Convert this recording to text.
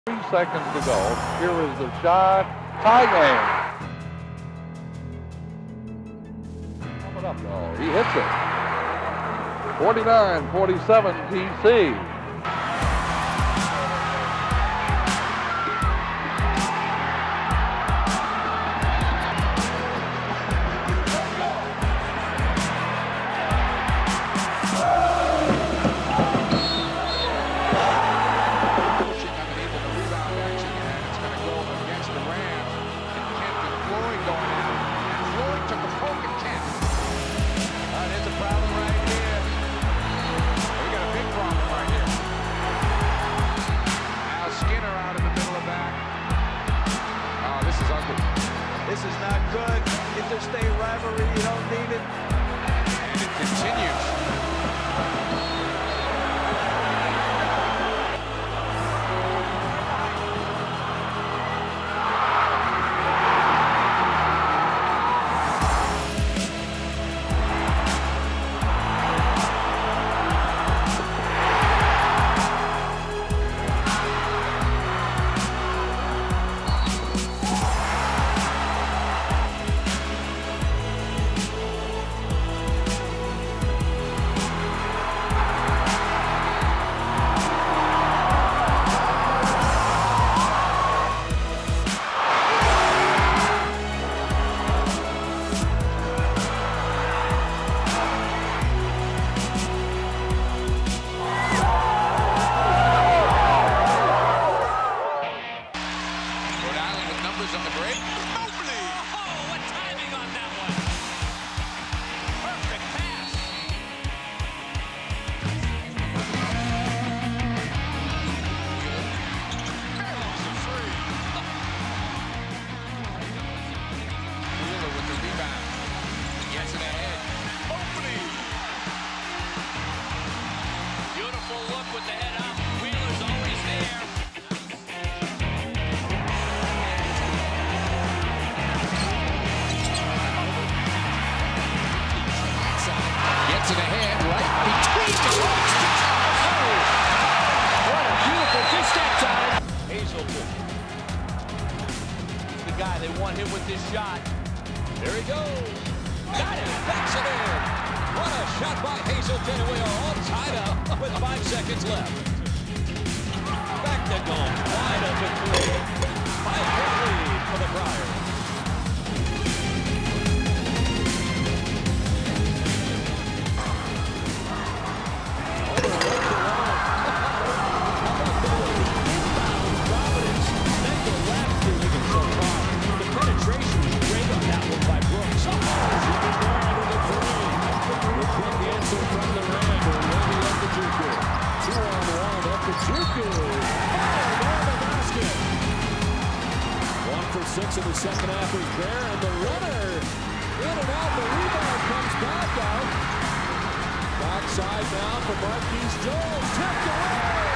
3 seconds to go. Here is the shot. Tie game. Coming up though. He hits it. 49-47 TC. This is not good. Interstate rivalry, you don't need it. And it continues. numbers on the break. Mobley! Oh, what timing on that one. Perfect pass. Barrels are free. Wheeler with the rebound. Gets it ahead. Mobley! Beautiful look with the head up. Wheeler's always there. Gets it ahead, right between the ropes. Oh, what a beautiful kiss that time. Hazelton. He's the guy. They want him with this shot. There he goes. Got it. Backs it in. What a shot by Hazelton. And we are all tied up with 5 seconds left. Back to Gomes. Wide open three. 5-point lead for the Friars. Six in the second half is there, and the runner in and out. The rebound comes back out. Backside now for Marquise Jones. Tipped away.